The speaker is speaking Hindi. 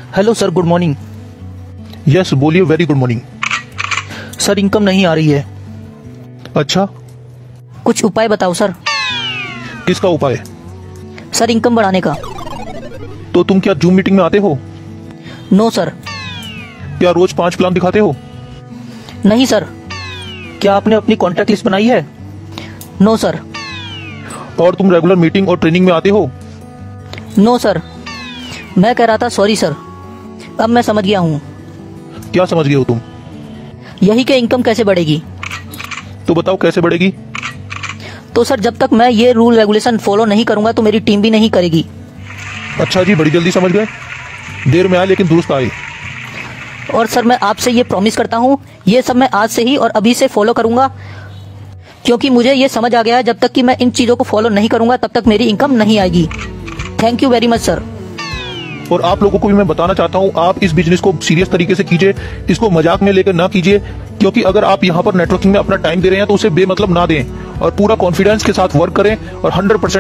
Hello sir, good morning. Yes बोलिए, very good morning. Sir, income नहीं आ रही है। अच्छा, कुछ उपाय बताओ सर। किसका उपाय? सर, इनकम बढ़ाने का। तो तुम क्या जूम मीटिंग में आते हो? No sir. क्या रोज 5 प्लान दिखाते हो? नहीं सर। क्या आपने अपनी कॉन्टैक्ट लिस्ट बनाई है? No sir. और तुम रेगुलर मीटिंग और ट्रेनिंग में आते हो? No sir. मैं कह रहा था सॉरी सर। अब मैं समझ गया हूँ। क्या समझ गए हो तुम? यही कि इनकम कैसे बढ़ेगी। तो बताओ कैसे बढ़ेगी? तो सर, जब तक मैं ये रूल रेगुलेशन फॉलो नहीं करूंगा तो मेरी टीम भी नहीं करेगी। अच्छा जी, बड़ी जल्दी समझ गए। देर में आए लेकिन दुरुस्त आए। और सर, मैं आपसे ये प्रॉमिस करता हूँ, ये सब मैं आज से ही और अभी से फॉलो करूंगा, क्योंकि मुझे ये समझ आ गया है जब तक कि मैं इन चीज़ों को फॉलो नहीं करूंगा तब तक मेरी इनकम नहीं आएगी। Thank you very much sir. और आप लोगों को भी मैं बताना चाहता हूं, आप इस बिजनेस को सीरियस तरीके से कीजिए, इसको मजाक में लेकर ना कीजिए, क्योंकि अगर आप यहां पर नेटवर्किंग में अपना टाइम दे रहे हैं तो उसे बेमतलब ना दें और पूरा कॉन्फिडेंस के साथ वर्क करें और 100%